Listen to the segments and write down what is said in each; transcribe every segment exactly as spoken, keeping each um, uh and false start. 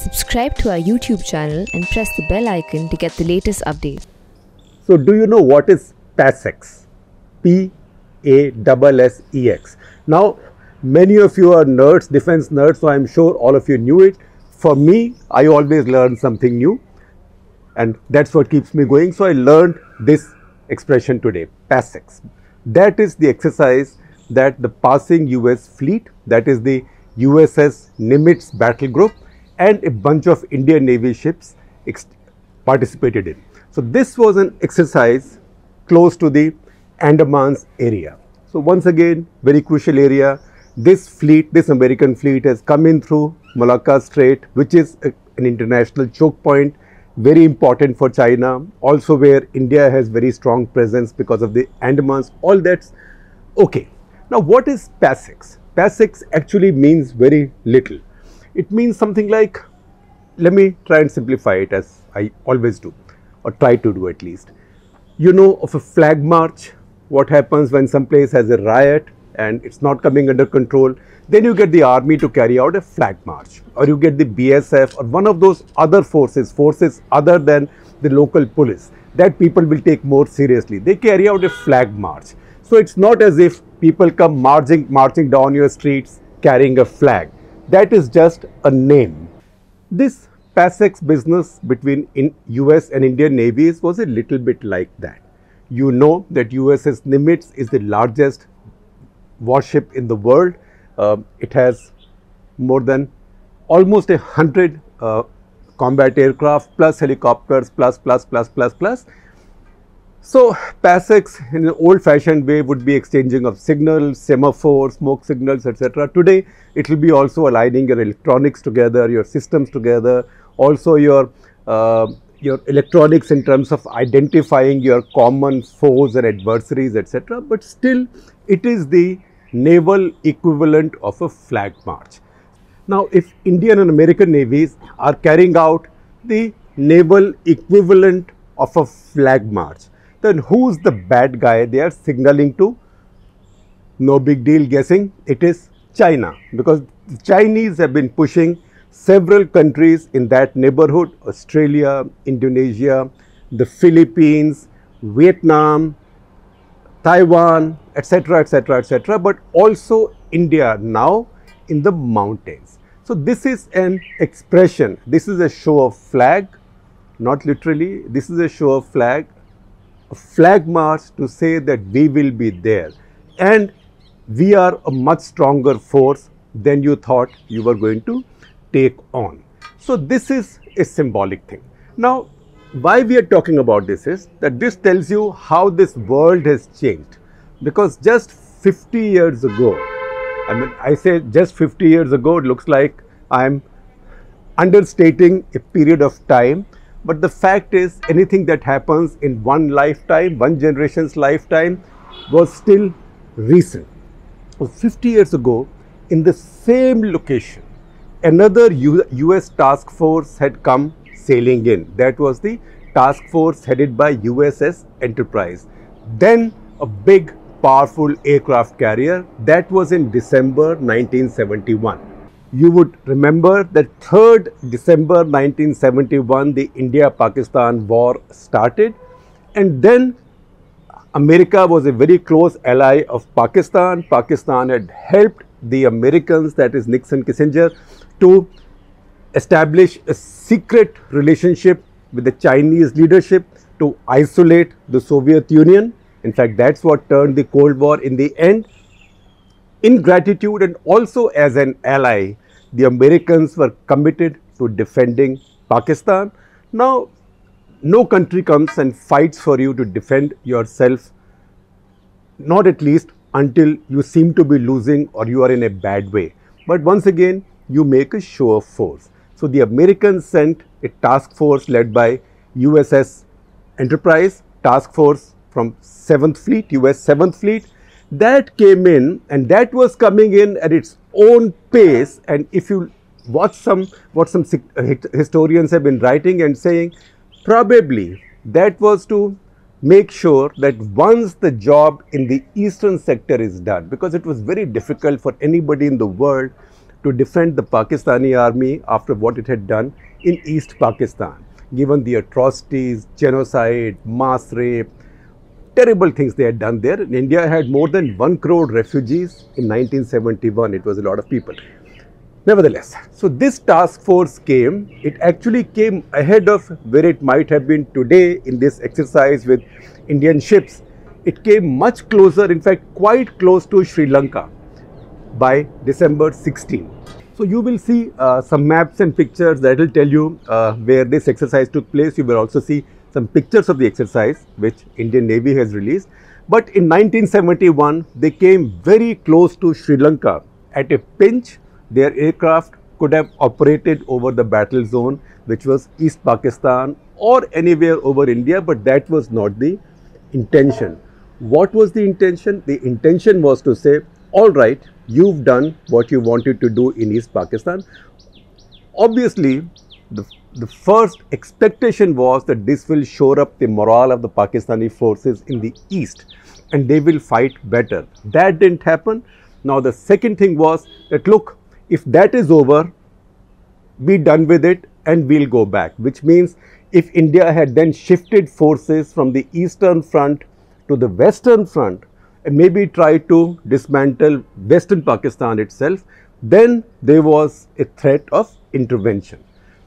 Subscribe to our YouTube channel and press the bell icon to get the latest updates. So do you know what is PASEX? P A S S E X. Now, many of you are nerds, defense nerds, so I am sure all of you knew it. For me, I always learn something new, and that's what keeps me going. So I learned this expression today, PASEX. That is the exercise that the passing U S fleet, that is the U S S Nimitz battle group, and a bunch of Indian Navy ships participated in. So this was an exercise close to the Andamans area. So once again, very crucial area. This fleet, this American fleet has come in through Malacca Strait, which is a, an international choke point, very important for China, also where India has very strong presence because of the Andamans. All that's okay. Now what is PASEX? PASEX actually means very little. It means something like, let me try and simplify it as I always do, or try to do at least. You know of a flag march, what happens when some place has a riot and it's not coming under control, then you get the army to carry out a flag march, or you get the B S F or one of those other forces, forces other than the local police that people will take more seriously. They carry out a flag march. So it's not as if people come marching, marching down your streets carrying a flag. That is just a name. This PASEX business between in U S and Indian navies was a little bit like that. You know that U S S Nimitz is the largest warship in the world. Uh, it has more than almost a hundred uh, combat aircraft plus helicopters plus plus plus plus plus. So PASEX in an old fashioned way would be exchanging of signals, semaphores, smoke signals, et cetera. Today it will be also aligning your electronics together, your systems together, also your uh, your electronics in terms of identifying your common foes and adversaries, et cetera. But still it is the naval equivalent of a flag march. Now if Indian and American navies are carrying out the naval equivalent of a flag march, then who's the bad guy they are signaling to? No big deal guessing, it is China, because the Chinese have been pushing several countries in that neighborhood, Australia, Indonesia, the Philippines, Vietnam, Taiwan, et cetera, et cetera, et cetera, but also India now in the mountains. So this is an expression, this is a show of flag, not literally, this is a show of flag, a flag march to say that we will be there and we are a much stronger force than you thought you were going to take on. So this is a symbolic thing. Now why we are talking about this is that this tells you how this world has changed, because just fifty years ago, I mean I say just fifty years ago, it looks like I am understating a period of time. But the fact is, anything that happens in one lifetime, one generation's lifetime, was still recent. So fifty years ago, in the same location, another U S task force had come sailing in. That was the task force headed by U S S Enterprise. Then a big, powerful aircraft carrier. That was in December nineteen seventy-one. You would remember that third December nineteen seventy-one, the India-Pakistan war started, and then America was a very close ally of Pakistan. Pakistan had helped the Americans, that is Nixon, Kissinger, to establish a secret relationship with the Chinese leadership to isolate the Soviet Union. In fact, that's what turned the Cold War in the end. In gratitude and also as an ally, the Americans were committed to defending Pakistan. Now, no country comes and fights for you to defend yourself, not at least until you seem to be losing or you are in a bad way. But once again, you make a show of force. So the Americans sent a task force led by U S S Enterprise, task force from seventh Fleet, U S seventh Fleet, that came in, and that was coming in at its own pace. And if you watch some what some historians have been writing and saying, probably that was to make sure that once the job in the eastern sector is done, because it was very difficult for anybody in the world to defend the Pakistani army after what it had done in East Pakistan, given the atrocities, genocide, mass rape, terrible things they had done there. India had more than one crore refugees in nineteen seventy-one. It was a lot of people. Nevertheless, so this task force came, it actually came ahead of where it might have been today in this exercise with Indian ships. It came much closer, in fact, quite close to Sri Lanka by December sixteenth. So you will see uh, some maps and pictures that will tell you uh, where this exercise took place. You will also see some pictures of the exercise which Indian Navy has released. But in nineteen seventy-one, they came very close to Sri Lanka. At a pinch, their aircraft could have operated over the battle zone, which was East Pakistan or anywhere over India, but that was not the intention. What was the intention? The intention was to say, all right, you've done what you wanted to do in East Pakistan. Obviously, the, the first expectation was that this will shore up the morale of the Pakistani forces in the East and they will fight better. That didn't happen. Now, the second thing was that, look, if that is over, be done with it and we'll go back, which means if India had then shifted forces from the Eastern Front to the Western Front and maybe tried to dismantle Western Pakistan itself, then there was a threat of intervention.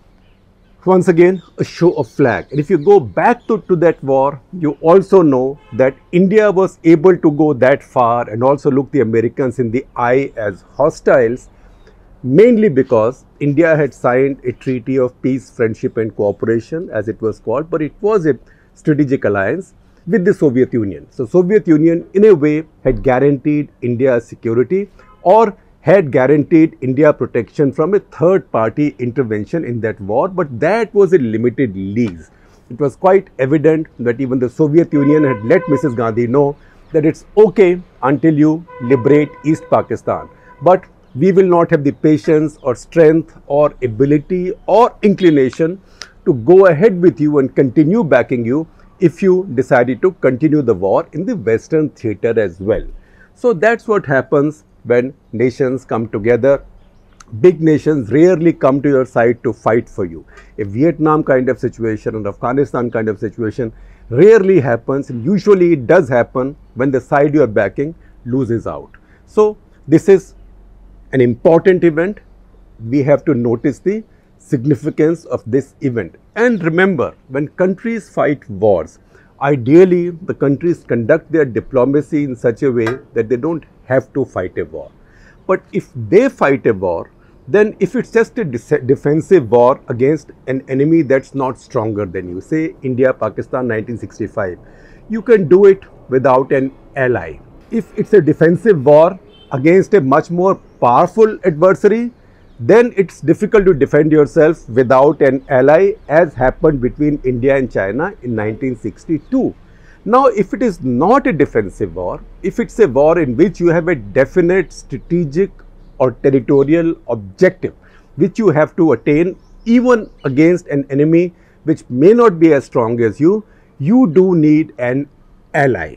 Once again, a show of flag. And if you go back to, to that war, you also know that India was able to go that far and also look the Americans in the eye as hostiles, mainly because India had signed a treaty of peace, friendship and cooperation, as it was called, but it was a strategic alliance with the Soviet Union. So, Soviet Union in a way had guaranteed India's security or had guaranteed India protection from a third party intervention in that war, but that was a limited lease. It was quite evident that even the Soviet Union had let Missus Gandhi know that it's okay until you liberate East Pakistan, but we will not have the patience or strength or ability or inclination to go ahead with you and continue backing you if you decided to continue the war in the Western theatre as well. So that's what happens when nations come together. Big nations rarely come to your side to fight for you. A Vietnam kind of situation and Afghanistan kind of situation rarely happens, and usually it does happen when the side you are backing loses out. So this is an important event. We have to notice the significance of this event. And remember, when countries fight wars, ideally the countries conduct their diplomacy in such a way that they don't have to fight a war. But if they fight a war, then if it's just a defensive war against an enemy that's not stronger than you, say India, Pakistan, nineteen sixty-five, you can do it without an ally. If it's a defensive war against a much more powerful adversary, then it's difficult to defend yourself without an ally, as happened between India and China in nineteen sixty-two. Now, if it is not a defensive war, if it's a war in which you have a definite strategic or territorial objective which you have to attain even against an enemy which may not be as strong as you, you do need an ally,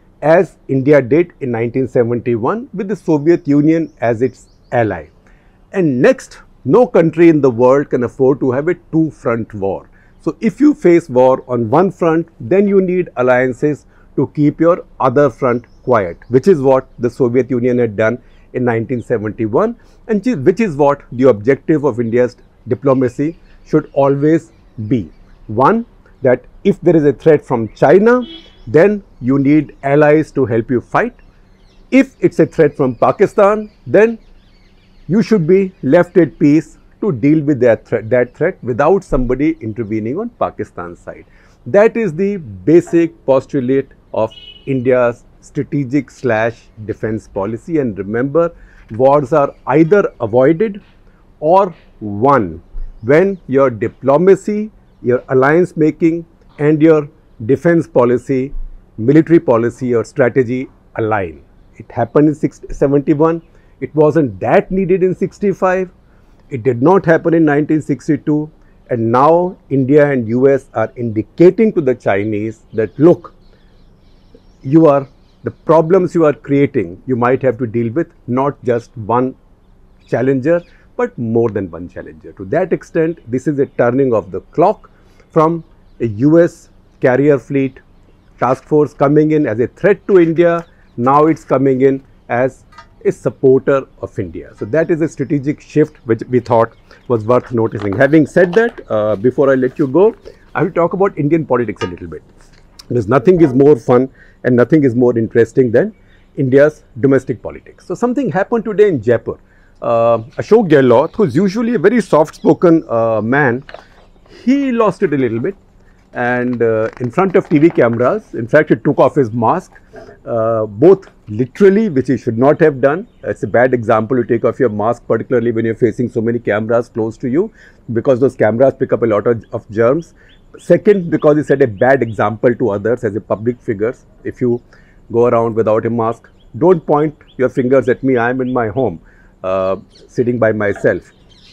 as India did in nineteen seventy-one with the Soviet Union as its ally. And next, no country in the world can afford to have a two-front war. So if you face war on one front, then you need alliances to keep your other front quiet, which is what the Soviet Union had done in nineteen seventy-one, and which is what the objective of India's diplomacy should always be. One, that if there is a threat from China, then you need allies to help you fight. If it's a threat from Pakistan, then you should be left at peace to deal with that threat, that threat without somebody intervening on Pakistan's side. That is the basic postulate of India's strategic slash defense policy. And remember, wars are either avoided or won when your diplomacy, your alliance making and your defense policy, military policy or strategy align. It happened in seventy-one. It wasn't that needed in sixty-five. It did not happen in nineteen sixty-two. And now India and U S are indicating to the Chinese that, look, you are, the problems you are creating, you might have to deal with not just one challenger, but more than one challenger. To that extent, this is a turning of the clock from a U S carrier fleet task force coming in as a threat to India. Now it's coming in as a supporter of India. So that is a strategic shift which we thought was worth noticing. Having said that, uh, before I let you go, I will talk about Indian politics a little bit. Because nothing is more fun and nothing is more interesting than India's domestic politics. So something happened today in Jaipur. Uh, Ashok Gehlot, who is usually a very soft-spoken uh, man, he lost it a little bit. And uh, in front of T V cameras, in fact, he took off his mask, uh, both literally, which he should not have done. It's a bad example to take off your mask, particularly when you're facing so many cameras close to you, because those cameras pick up a lot of, of germs. Second, because he set a bad example to others as a public figure. If you go around without a mask, don't point your fingers at me. I am in my home, uh, sitting by myself.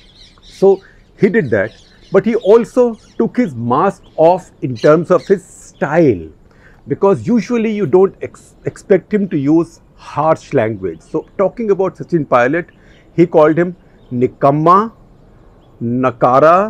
So he did that. But he also took his mask off in terms of his style, because usually you don't ex expect him to use harsh language. So talking about Sachin Pilot, he called him Nikamma, Nakara,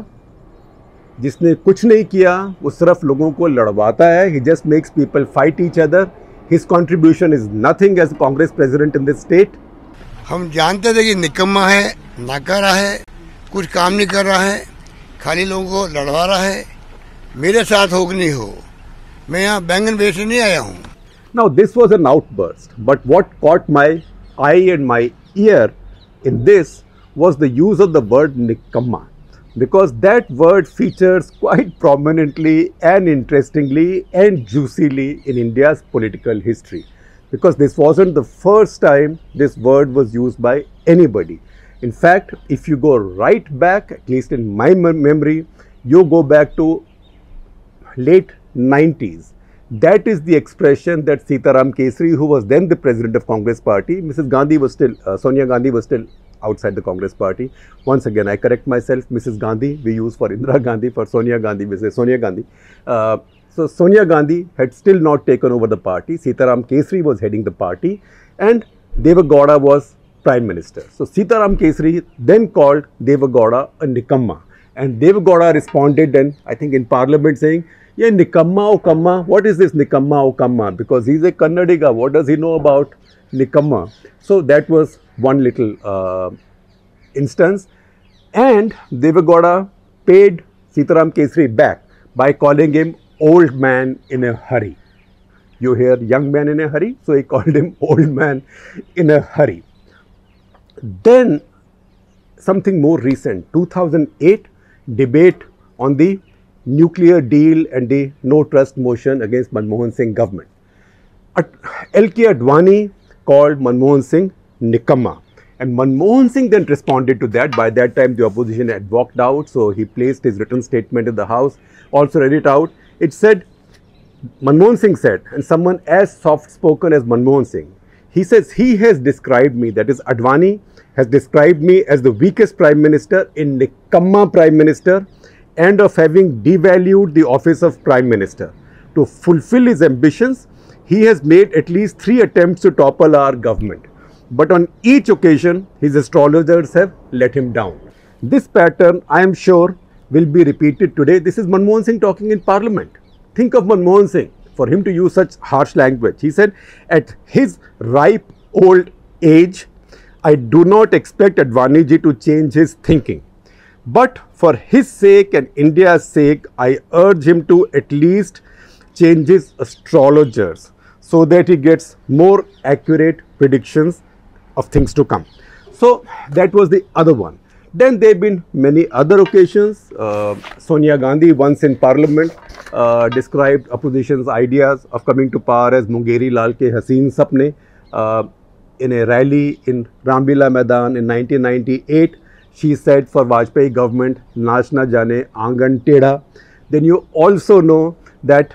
जिसने कुछ नहीं किया, वो सिर्फ लोगों को लड़वाता है. He just makes people fight each other. His contribution is nothing as a Congress president in this state. हम जानते थे कि निकम्मा है, नाकारा है, कुछ काम नहीं कर रहा है, खाली लोगों को लड़वा रहा है. मेरे साथ हो कि नहीं हो, मैं यहाँ बैंगन बेचने नहीं आया हूँ. Now this was an outburst, but what caught my eye and my ear in this was the use of the word nikamma, because that word features quite prominently and interestingly and juicily in India's political history, because this wasn't the first time this word was used by anybody. In fact, if you go right back, at least in my memory, you go back to late nineties. That is the expression that Sitaram Kesri, who was then the president of Congress party, Missus Gandhi was still, uh, Sonia Gandhi was still outside the Congress party. Once again, I correct myself, Missus Gandhi, we use for Indira Gandhi, for Sonia Gandhi, we say Sonia Gandhi. Uh, so Sonia Gandhi had still not taken over the party. Sitaram Kesri was heading the party and Deve Gowda was Prime Minister. So Sitaram Kesri then called Deve Gowda a Nikamma, and Deve Gowda responded then, I think in Parliament, saying, "Yeah, Nikamma o Kamma, what is this Nikamma o Kamma?" Because he's a Kannadiga, what does he know about Nikamma? So that was one little uh, instance, and Deve Gowda paid Sitaram Kesri back by calling him old man in a hurry. You hear young man in a hurry, so he called him old man in a hurry. Then something more recent, two thousand eight debate on the nuclear deal and the no trust motion against Manmohan Singh government. L K Advani called Manmohan Singh Nikamma, and Manmohan Singh then responded to that. By that time the opposition had walked out, so he placed his written statement in the House, also read it out. It said, Manmohan Singh said, and someone as soft spoken as Manmohan Singh, he says he has described me, that is Advani, has described me as the weakest Prime Minister, in Nikamma Prime Minister, and of having devalued the office of Prime Minister. To fulfill his ambitions, he has made at least three attempts to topple our government. But on each occasion, his astrologers have let him down. This pattern, I am sure, will be repeated today. This is Manmohan Singh talking in Parliament. Think of Manmohan Singh, for him to use such harsh language. He said, at his ripe old age, I do not expect Advani ji to change his thinking. But for his sake and India's sake, I urge him to at least change his astrologers so that he gets more accurate predictions of things to come. So that was the other one. Then there have been many other occasions. Uh, Sonia Gandhi once in Parliament uh, described opposition's ideas of coming to power as Mungeri Lal ke Haseen Sapne. Uh, in a rally in Ramlila Maidan in nineteen ninety-eight, she said for Vajpayee government, Naach na jane aangan teda. Then you also know that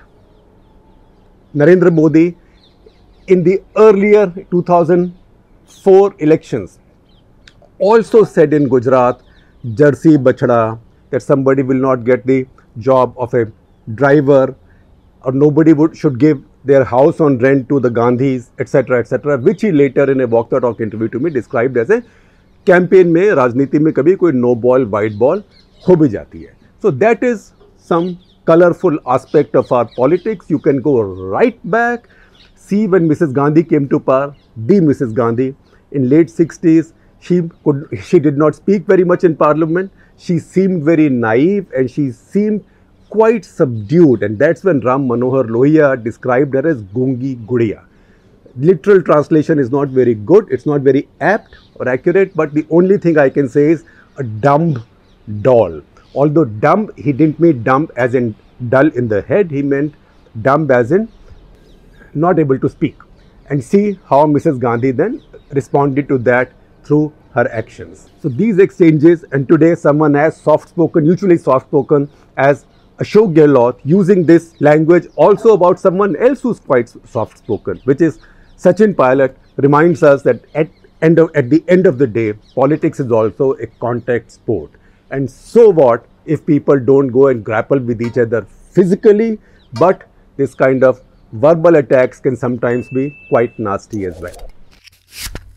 Narendra Modi in the earlier two thousand four elections also said in Gujarat, Jersey Bachda, that somebody will not get the job of a driver, or nobody would should give their house on rent to the Gandhis, et cetera, et cetera, which he later in a walk the talk interview to me described as a campaign में, राजनीति में कभी कोई no ball white ball हो भी जाती है. So that is some colorful aspect of our politics. You can go right back, see when Missus Gandhi came to power, the Missus Gandhi in late sixties, she could she did not speak very much in parliament. She seemed very naive and she seemed quite subdued, and that's when Ram Manohar Lohia described her as Gungi Gudiya. Literal translation is not very good, it's not very apt or accurate, but the only thing I can say is a dumb doll. Although dumb, he didn't mean dumb as in dull in the head, he meant dumb as in not able to speak. And see how Missus Gandhi then responded to that through her actions. So these exchanges, and today someone as soft-spoken, usually soft-spoken as Ashok Gehlot, using this language also about someone else who's quite soft-spoken, which is Sachin Pilot, reminds us that at, end of, at the end of the day, politics is also a contact sport. And so what if people don't go and grapple with each other physically, but this kind of verbal attacks can sometimes be quite nasty as well.